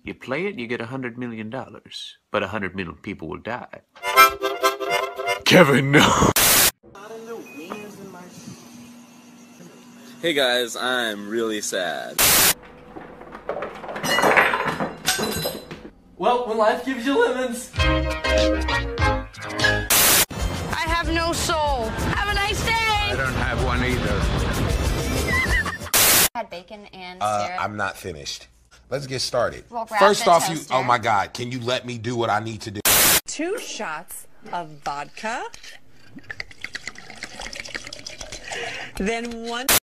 You play it, you get $100 million. But 100 million people will die. Kevin, no! Hey guys, I'm really sad. Well, when life gives you lemons. I have no soul. Have a nice day. I don't have one either. Had bacon and syrup. I'm not finished. Let's get started. We'll grab First the off, toaster. oh my God, can you let me do what I need to do? 2 shots of vodka. Then 1